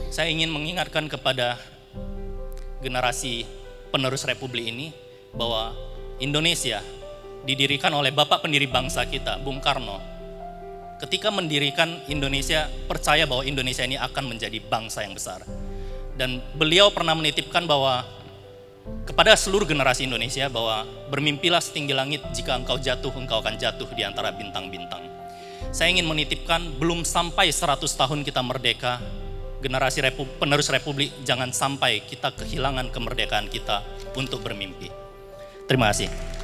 Saya ingin mengingatkan kepada generasi penerus Republik ini bahwa Indonesia didirikan oleh Bapak pendiri bangsa kita, Bung Karno. Ketika mendirikan Indonesia, percaya bahwa Indonesia ini akan menjadi bangsa yang besar. Dan beliau pernah menitipkan bahwa kepada seluruh generasi Indonesia bahwa bermimpilah setinggi langit, jika engkau jatuh, engkau akan jatuh di antara bintang-bintang. Saya ingin menitipkan, belum sampai 100 tahun kita merdeka, generasi penerus Republik, jangan sampai kita kehilangan kemerdekaan kita untuk bermimpi. Terima kasih.